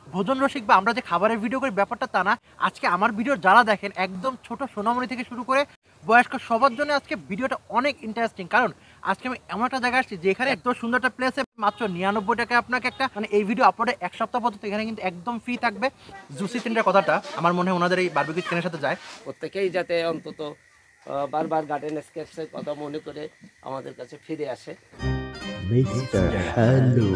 ভোজন রসিক বা আমরা যে খাবারের ভিডিও করি ব্যাপারটা তা না। আজকে আমার ভিডিও যারা দেখেন একদম ছোট সোনামণি থেকে শুরু করে বয়স্ক সবার জন্য আজকে ভিডিওটা অনেক ইন্টারেস্টিং। কারণ আজকে আমি এমন একটা জায়গায় আসছি যেখানে এত সুন্দর একটা প্লেসে মাত্র 99 টাকায় আপনাকে একটা এই ভিডিও আপলোডে এক সপ্তাহ পর্যন্ত এখানে কিন্তু একদম ফ্রি থাকবে। জুসি টেন্ডার কথাটা আমার মনে হয় ওনাদের এই বারবিকিউ চিকেনের সাথে যায়। প্রত্যেকেই যাতে অন্তত বারবার গার্ডেন স্কেপসের কথা মনে করে আমাদের কাছে ফিরে আসে। Mister hello.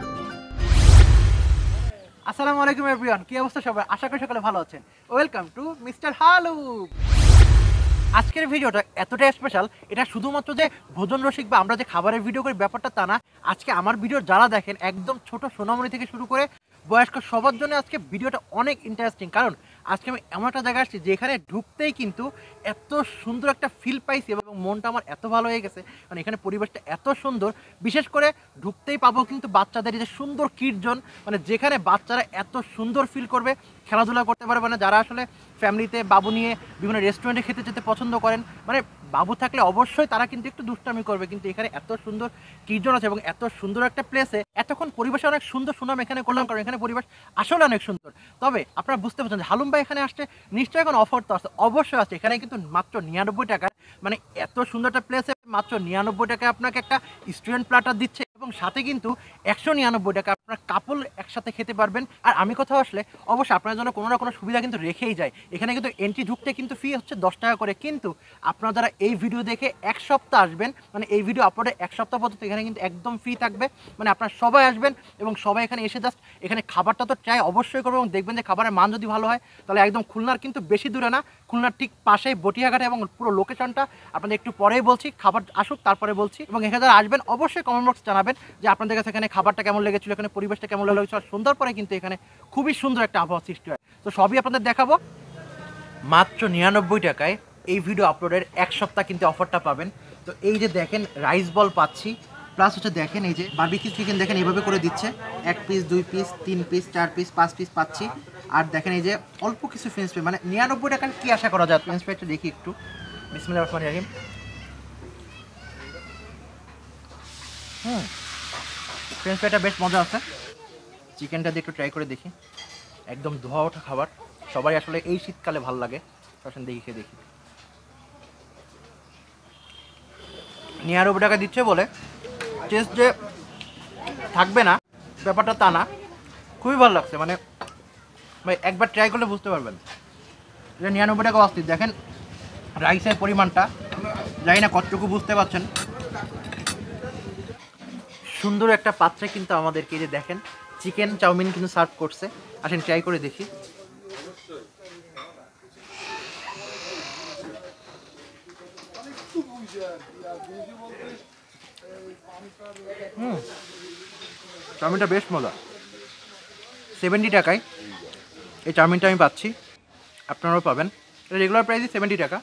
আসসালামু আলাইকুম এভরিওয়ান, কি অবস্থা সবার? আশা করি সকলে ভালো আছেন। Welcome to mister Halum. আজকের ভিডিওটা এতটাই স্পেশাল, এটা শুধুমাত্র যে ভোজন রসিক বা আমরা যে খাবারের ভিডিও করি ব্যাপারটা তা না। আজকে আমার ভিডিও যারা দেখেন একদম ছোট সোনামণি থেকে শুরু করে বয়স্ক সবার জন্য আজকে ভিডিওটা অনেক ইন্টারেস্টিং। কারণ আজকে আমি এমন একটা জায়গায় আসছি যেখানে ঢুকতেই কিন্তু এত সুন্দর একটা ফিল পাইছি এবং মনটা আমার এত ভালো হয়ে গেছে। মানে এখানে পরিবেশটা এত সুন্দর, বিশেষ করে ঢুকতেই পাবো কিন্তু বাচ্চাদের যে সুন্দর কিড জোন, মানে যেখানে বাচ্চারা এত সুন্দর ফিল করবে, খেলাধুলা করতে পারবে। মানে যারা আসলে ফ্যামিলিতে বাবু নিয়ে বিভিন্ন রেস্টুরেন্টে খেতে যেতে পছন্দ করেন, মানে বাবু থাকলে অবশ্যই তারা কিন্তু একটু দুষ্টামি করবে, কিন্তু এখানে এত সুন্দর কিডজন আছে এবং এত সুন্দর একটা প্লেসে এতক্ষণ পরিবেশে অনেক সুন্দর সুনাম এখানে করলাম, কারণ এখানে পরিবেশ আসলে অনেক সুন্দর। তবে আপনারা বুঝতে পারছেন যে হালুম ভাই এখানে আসছে, নিশ্চয়ই এখন অফার তো আছে, অবশ্যই আছে। এখানে কিন্তু মাত্র 99 টাকায়, মানে এত সুন্দর একটা প্লেসে মাত্র 99 টাকায় আপনাকে একটা স্টুডেন্ট প্ল্যাটার দিচ্ছে এবং সাথে কিন্তু 199 টাকা আপনার কাপল একসাথে খেতে পারবেন। আর আমি কোথাও আসলে অবশ্যই আপনার জন্য কোনো না কোনো সুবিধা কিন্তু রেখেই যায়। এখানে কিন্তু এন্ট্রি ঢুকতে কিন্তু ফি হচ্ছে 10 টাকা করে, কিন্তু আপনারা যারা এই ভিডিও দেখে এক সপ্তাহ আসবেন, মানে এই ভিডিও আপলোডে এক সপ্তাহ পর্যন্ত এখানে কিন্তু একদম ফ্রি থাকবে। মানে আপনারা সবাই আসবেন এবং সবাই এখানে এসে জাস্ট এখানে খাবারটা তো ট্রাই অবশ্যই করবেন এবং দেখবেন যে খাবারের মান যদি ভালো হয় তাহলে একদম খুলনার কিন্তু বেশি দূরে না, খুলনার ঠিক পাশেই বটিয়াঘাটে, এবং পুরো লোকেশনটা আপনাদের একটু পরেই বলছি, খাবার আসুক তারপরে বলছি। এবং এখানে যারা আসবেন অবশ্যই কমেন্ট বক্স জানাবেন যে আপনাদের কাছে এখানে খাবারটা কেমন লেগেছিল, এখানে পরিবেশটা কেমন লেগেছিল। আর সন্ধ্যার পরে কিন্তু এখানে খুবই সুন্দর একটা আবহাওয়া সৃষ্টি হয়। তো সবই আপনাদের দেখাবো মাত্র 99 টাকায়। এই ভিডিও আপলোডের এক সপ্তাহ কিন্তু অফারটা পাবেন। তো এই যে দেখেন রাইস বল পাচ্ছি, প্লাস হচ্ছে দেখেন এই যে বারবিকিউ চিকেন দেখেন এইভাবে করে দিচ্ছে, 1 piece 2 piece 3 piece 4 piece 5 piece পাচ্ছি। আর দেখেন এই যে অল্প কিছু ফ্রেঞ্চ ফ্রাই, মানে 99 টাকার কি আশা করা যায়। ফ্রেঞ্চ ফ্রাইটা দেখি একটু, বিসমিল্লাহির রহমানির রহিম। ফ্রেঞ্চ ফ্রাইটা বেশ মজা আছে। চিকেনটা দিয়ে একটু ট্রাই করে দেখি, একদম ধোয়া ওঠা খাবার, সবাই আসলে এই শীতকালে ভালো লাগে। আসলে দেখি খেয়ে দেখি। 99 টাকা দিচ্ছে বলে টেস্ট যে থাকবে না ব্যাপারটা তা না, খুবই ভালো লাগছে। মানে ভাই একবার ট্রাই করলে বুঝতে পারবেন যে 99 টাকা অস্থির। দেখেন রাইসের পরিমাণটা, জানি না কতটুকু বুঝতে পারছেন। সুন্দর একটা পাত্রে কিন্তু আমাদেরকে যে দেখেন চিকেন চাউমিন কিন্তু সার্ভ করছে। আসেন ট্রাই করে দেখি। চাউমিনটা বেশ মজা। 70 টাকায় এই চাউমিনটা আমি পাচ্ছি, আপনারাও পাবেন। রেগুলার প্রাইসই 70 টাকা।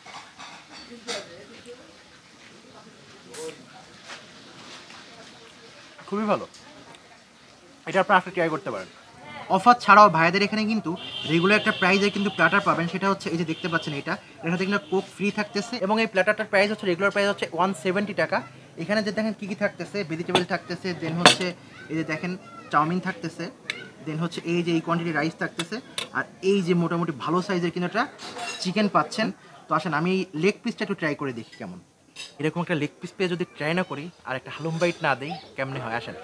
খুবই ভালো, এটা আপনারা আজকে ট্রাই করতে পারেন। অফার ছাড়াও ভাইয়াদের এখানে কিন্তু রেগুলার একটা প্রাইসে কিন্তু প্ল্যাটার পাবেন, সেটা হচ্ছে এই যে দেখতে পাচ্ছেন এটা, এর সাথে কিন্তু কোক ফ্রি থাকতেছে এবং এই প্ল্যাটারটার প্রাইস হচ্ছে রেগুলার প্রাইস হচ্ছে 170 টাকা। এখানে যে দেখেন কী কী থাকতেছে, ভেজিটেবল থাকতেছে, দেন হচ্ছে এই যে দেখেন চাউমিন থাকতেছে, দেন হচ্ছে এই যে এই কোয়ান্টিটি রাইস থাকতেছে, আর এই যে মোটামুটি ভালো সাইজের কিন্তু একটা চিকেন পাচ্ছেন। তো আসেন আমি এই লেগ পিসটা একটু ট্রাই করে দেখি কেমন। এরকম একটা লেগ পিস পেয়ে যদি ট্রাই না করি আর একটা হালুম বাইট না দেই কেমনে হয়। আসেন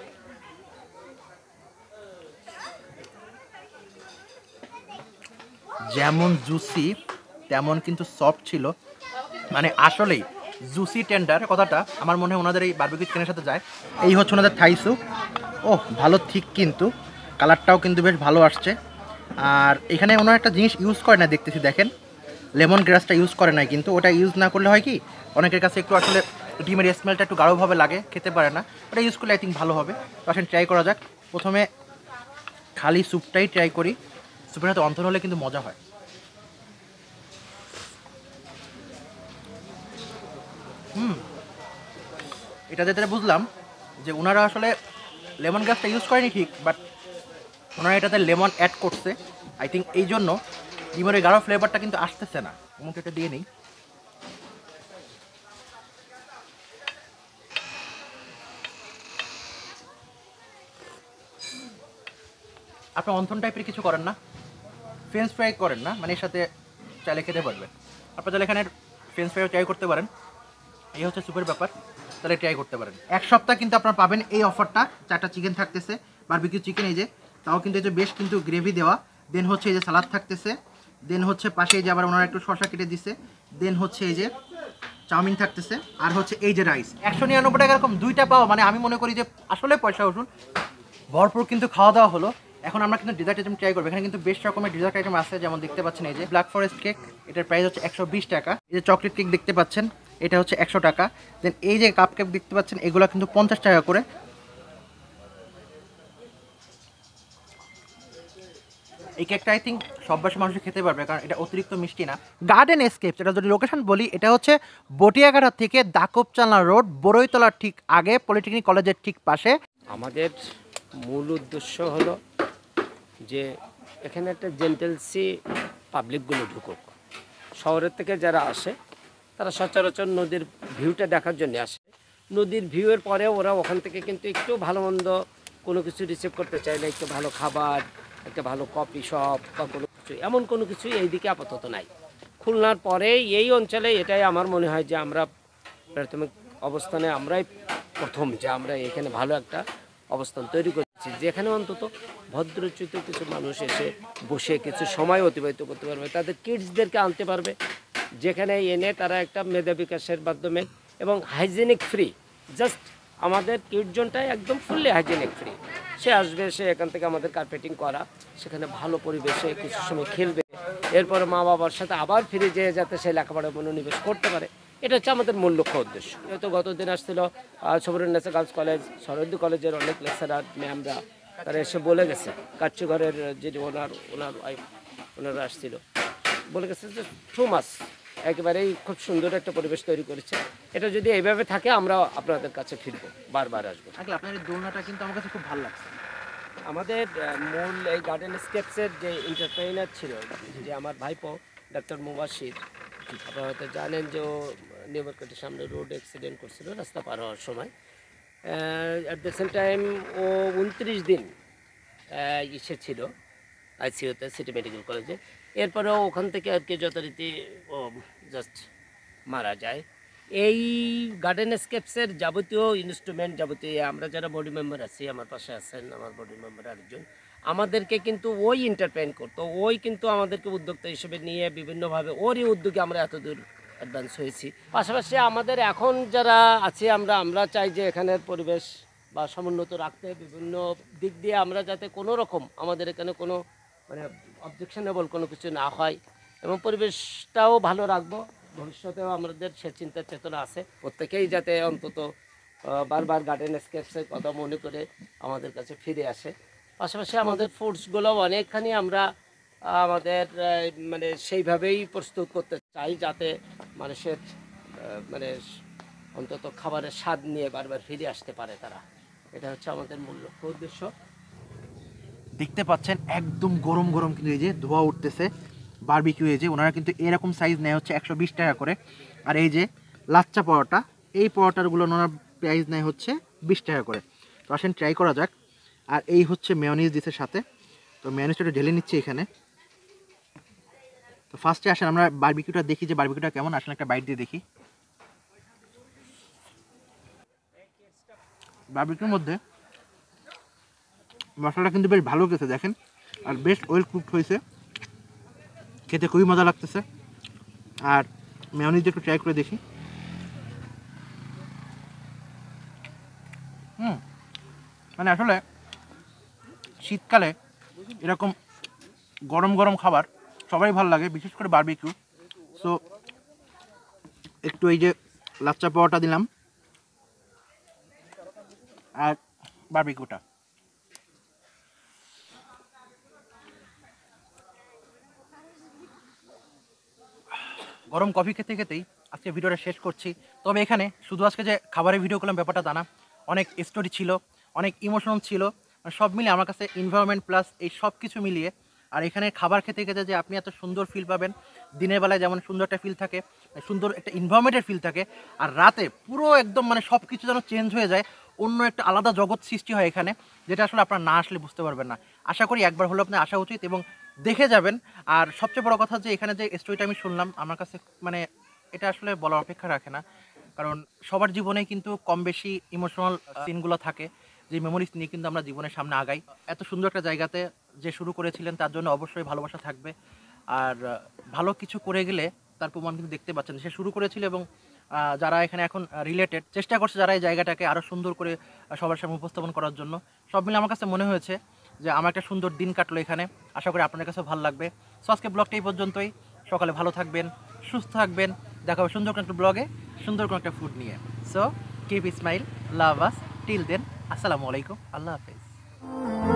যেমন জুসি তেমন কিন্তু সফট ছিল, মানে আসলেই জুসি টেন্ডার কথাটা আমার মনে হয় ওনাদের এই বারবিকিউ চিকেনের সাথে যায়। এই হচ্ছে ওনাদের থাই স্যুপ। ও ভালো ঠিক, কিন্তু কালারটাও কিন্তু বেশ ভালো আসছে। আর এখানে ওনারা একটা জিনিস ইউজ করে না দেখতেছি, দেখেন লেমন গ্রাসটা ইউজ করে না, কিন্তু ওটা ইউজ না করলে হয় কি অনেকের কাছে একটু আসলে ডিমের স্মেলটা একটু গাঢ়ভাবে লাগে, খেতে পারে না। ওটা ইউজ করলে আই থিঙ্ক ভালো হবে। তো আসেন ট্রাই করা যাক। প্রথমে খালি স্যুপটাই ট্রাই করি, স্যুপের সাথে অন্তর হলে কিন্তু মজা হয়। এটাতে যেটা বুঝলাম যে ওনারা আসলে লেমন গ্রাসটা ইউজ করেনি ঠিক, বাট ওনারা এটাতে লেমন অ্যাড করছে। আই থিঙ্ক এই জন্য ডিমের গাঢ় ফ্লেভারটা কিন্তু আসতেছে না। আমাকে এটা দিয়ে নিই। আপনি অন্থন টাইপের কিছু করেন না, ফ্রেঞ্চ ফ্রাই করেন না, মানে এর সাথে চাইলে খেতে পারবেন। আপনার চাইলে এখানে ফ্রেঞ্চ ফ্রাইও ট্রাই করতে পারেন। এই হচ্ছে সুপের ব্যাপার, তাহলে ট্রাই করতে পারেন। এক সপ্তাহ কিন্তু আপনারা পাবেন এই অফারটা। 4টা চিকেন থাকতেছে, বারবিকিউ চিকেন, এই যে তাও কিন্তু এই যে বেশ কিন্তু গ্রেভি দেওয়া। দেন হচ্ছে এই যে সালাদ থাকতেছে। দেন হচ্ছে পাশে এই যে আবার ওনারা একটু শসা কেটে দিছে। দেন হচ্ছে এই যে চাউমিন থাকতেছে, আর হচ্ছে এই যে রাইস। 199 টাকা এরকম 2টা পাওয়া মানে আমি মনে করি যে আসলে পয়সা উঠুন। ভরপুর কিন্তু খাওয়া দাওয়া হলো। এখন আমরা কিন্তু ডেজার্ট আইটেম ট্রাই করবো। এখানে কিন্তু বেশ রকমের ডেজার্ট আইটেম আছে, যেমন দেখতে পাচ্ছেন এই যে ব্ল্যাক ফরেস্ট কেক, এটার প্রাইস হচ্ছে 120 টাকা। এই যে চকলেট কেক দেখতে পাচ্ছেন, এটা হচ্ছে 100 টাকা। দেন এই যে কাপ কেক দেখতে পাচ্ছেন, এগুলো কিন্তু 50 টাকা করে। এই কেকটা আই থিঙ্ক সব বয়সী মানুষ খেতে পারবে, কারণ এটা অতিরিক্ত মিষ্টি না। গার্ডেন এসকেপস, এটা যদি লোকেশন বলি, এটা হচ্ছে বটিয়াঘাটা থেকে দাকবচালনা রোড, বড়ইতলার ঠিক আগে, পলিটেকনিক কলেজের ঠিক পাশে। আমাদের মূল উদ্দেশ্য হলো যে এখানে একটা জেন্টেলসি পাবলিকগুলো ঢুকুক। শহরের থেকে যারা আসে তারা সচরাচর নদীর ভিউটা দেখার জন্য আসে। নদীর ভিউয়ের পরে ওরা ওখান থেকে কিন্তু একটু ভালো মন্দ কোনো কিছু রিসিভ করতে চাইলে, একটু ভালো খাবার, একটা ভালো কফি শপ বা কোনো কিছু, এমন কোনো কিছুই এই দিকে আপাতত নাই। খুলনার পরে এই অঞ্চলে এটাই আমার মনে হয় যে আমরা প্রাথমিক অবস্থানে আমরাই প্রথম, যে আমরা এখানে ভালো একটা অবস্থান তৈরি করছি, যেখানে অন্তত ভদ্রচ্যুত কিছু মানুষ এসে বসে কিছু সময় অতিবাহিত করতে পারবে, তাদের কিডসদেরকে আনতে পারবে, যেখানে এনে তারা একটা মেধা বিকাশের মাধ্যমে এবং হাইজেনিক ফ্রি, জাস্ট আমাদের কিড জোনটাই একদম ফুললি হাইজেনিক ফ্রি। সে আসবে, সে এখান থেকে আমাদের কার্পেটিং করা, সেখানে ভালো পরিবেশে কিছু সময় খেলবে, এরপরে মা বাবার সাথে আবার ফিরে যেয়ে যাতে সে লেখাপড়ায় মনোনিবেশ করতে পারে, এটা হচ্ছে আমাদের মূল লক্ষ্য উদ্দেশ্য। যেহেতু গতদিন আসছিল সবরুন্নেসা গার্লস কলেজ, সরোদ্দি কলেজের অনেক লেকচারার ম্যামরা, তারা এসে বলে গেছে, কাচ্চিঘরের যিনি ওনার ওয়াইফ, ওনারা আসছিল, বলে গেছে যে 2 মাস একেবারেই খুব সুন্দর একটা পরিবেশ তৈরি করেছে। এটা যদি এইভাবে থাকে আমরা আপনাদের কাছে ফিরবো, বারবার আসবো। আপনার এই দোলনাটা কিন্তু আমার কাছে খুব ভালো লাগছে। আমাদের মূল এই গার্ডেন স্কেপসের যে এন্টারপ্রেনার ছিল, যে আমার ভাইপো ডক্টর মুবাশির, আপনারা হয়তো জানেন যে ও নিউ মার্কেটের সামনে রোড অ্যাক্সিডেন্ট করছিল রাস্তা পার হওয়ার সময়। অ্যাট দ্য সেম টাইম ও 29 দিন ইসে ছিল আইসিইউতে, সিটি মেডিকেল কলেজে। এরপরেও ওখান থেকে আর কি যথারীতি ও জাস্ট মারা যায়। এই গার্ডেন স্কেপসের যাবতীয় ইনস্ট্রুমেন্ট, যাবতীয় আমরা যারা বডি মেম্বার আছি, আমার পাশে আছেন আমার বডি মেম্বার আরেকজন, আমাদেরকে কিন্তু ওই এন্টারটেইন করতো, ওই কিন্তু আমাদেরকে উদ্যোক্তা হিসেবে নিয়ে বিভিন্নভাবে ওরই উদ্যোগে আমরা এতদূর অ্যাডভান্স হয়েছি। পাশাপাশি আমাদের এখন যারা আছি, আমরা চাই যে এখানের পরিবেশ বা সমুন্নত রাখতে, বিভিন্ন দিক দিয়ে আমরা যাতে কোনো রকম আমাদের এখানে কোনো মানে অবজেকশনেবল কোনো কিছু না হয়, এবং পরিবেশটাও ভালো রাখবো। ভবিষ্যতেও আমাদের সে চিন্তা চেতনা আছে, প্রত্যেকেই যাতে অন্তত বারবার গার্ডেন স্কেপসের কথা মনে করে আমাদের কাছে ফিরে আসে। পাশাপাশি আমাদের ফুডসগুলো অনেকখানি আমরা আমাদের মানে সেইভাবেই প্রস্তুত করতে চাই, যাতে মানুষের মানে অন্তত খাবারের স্বাদ নিয়ে বারবার ফিরে আসতে পারে তারা। এটা হচ্ছে আমাদের মূল লক্ষ্য উদ্দেশ্য। দেখতে পাচ্ছেন একদম গরম গরম কিন্তু এই যে ধোয়া উঠতেছে বারবিকিউ। এই যে ওনারা কিন্তু এরকম সাইজ নেয় হচ্ছে 120 টাকা করে। আর এই যে লাচ্চা পরোটা, এই পরোটাগুলো ওনার প্রাইস নেয় হচ্ছে 20 টাকা করে। তো আসেন ট্রাই করা যাক। আর এই হচ্ছে মেয়োনিজ দিছে সাথে, তো মেয়োনিজটা একটু ঢেলে নিচ্ছি এখানে। তো ফার্স্টে আসেন আমরা বারবিকিউটা দেখি যে বারবিকিউটা কেমন। আসলে একটা বাইট দিয়ে দেখি। বারবিকিউর মধ্যে মশলাটা কিন্তু বেশ ভালো গেছে দেখেন, আর বেশ ওয়েল কুকড হয়েছে, খেতে খুবই মজা লাগতেছে। আর মেয়োনিজ একটু ট্রাই করে দেখি। মানে আসলে শীতকালে এরকম গরম গরম খাবার সবাই ভালো লাগে, বিশেষ করে বারবিকিউ। সো একটু এই যে লাচ্চা পাওয়াটা দিলাম আর বারবিকিউটা। গরম কফি খেতে খেতেই আজকে ভিডিওটা শেষ করছি। তবে এখানে শুধু আজকে যে খাবারের ভিডিও করলাম ব্যাপারটা তা না, অনেক স্টোরি ছিল, অনেক ইমোশন ছিল, সব মিলিয়ে আমার কাছে এনভায়রনমেন্ট প্লাস এই সব কিছু মিলিয়ে। আর এখানে খাবার খেতে খেতে যে আপনি এত সুন্দর ফিল পাবেন, দিনের বেলায় যেমন সুন্দর একটা ফিল থাকে, সুন্দর একটা এনভায়রনমেন্টের ফিল থাকে, আর রাতে পুরো একদম মানে সব কিছু যেন চেঞ্জ হয়ে যায়, অন্য একটা আলাদা জগৎ সৃষ্টি হয় এখানে, যেটা আসলে আপনারা না আসলে বুঝতে পারবেন না। আশা করি একবার হলেও আপনার আসা উচিত এবং দেখে যাবেন। আর সবচেয়ে বড় কথা যে এখানে যে স্টোরিটা আমি শুনলাম আমার কাছে মানে এটা আসলে বলার অপেক্ষা রাখে না, কারণ সবার জীবনে কিন্তু কম বেশি ইমোশনাল সিনগুলো থাকে, যে মেমোরিজ নিয়ে কিন্তু আমরা জীবনের সামনে আগাই। এত সুন্দর একটা জায়গাতে যে শুরু করেছিলেন তার জন্য অবশ্যই ভালোবাসা থাকবে। আর ভালো কিছু করে গেলে তার প্রমাণ কিন্তু দেখতে পাচ্ছেন সে শুরু করেছিল এবং যারা এখানে এখন রিলেটেড চেষ্টা করছে যারা এই জায়গাটাকে আরও সুন্দর করে সবার সামনে উপস্থাপন করার জন্য। সব মিলে আমার কাছে মনে হয়েছে যে আমার একটা সুন্দর দিন কাটলো এখানে। আশা করি আপনাদের কাছেও ভালো লাগবে। সো আজকে ব্লগটা এই পর্যন্তই। সকালে ভালো থাকবেন, সুস্থ থাকবেন, দেখা হবে সুন্দর কোনো একটা ব্লগে সুন্দর কোনো একটা ফুড নিয়ে। So keep smile, love us, till then, আসসালামু আলাইকুম, আল্লাহ হাফেজ।